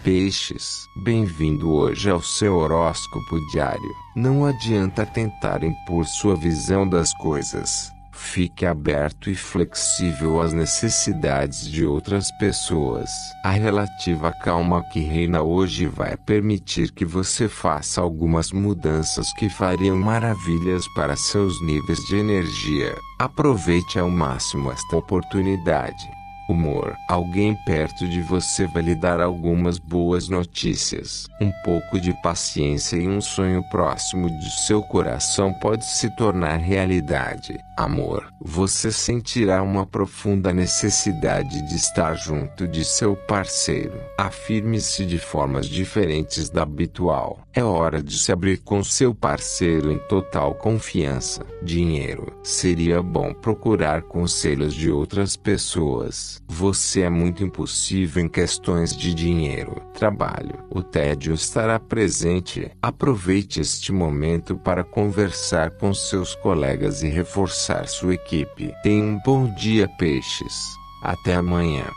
Peixes, bem-vindo hoje ao seu horóscopo diário. Não adianta tentar impor sua visão das coisas. Fique aberto e flexível às necessidades de outras pessoas. A relativa calma que reina hoje vai permitir que você faça algumas mudanças que fariam maravilhas para seus níveis de energia. Aproveite ao máximo esta oportunidade. Humor. Alguém perto de você vai lhe dar algumas boas notícias. Um pouco de paciência e um sonho próximo de seu coração pode se tornar realidade. Amor. Você sentirá uma profunda necessidade de estar junto de seu parceiro. Afirme-se de formas diferentes da habitual. É hora de se abrir com seu parceiro em total confiança. Dinheiro. Seria bom procurar conselhos de outras pessoas. Você é muito impulsivo em questões de dinheiro. Trabalho. O tédio estará presente. Aproveite este momento para conversar com seus colegas e reforçar sua equipe. Tenha um bom dia, peixes. Até amanhã.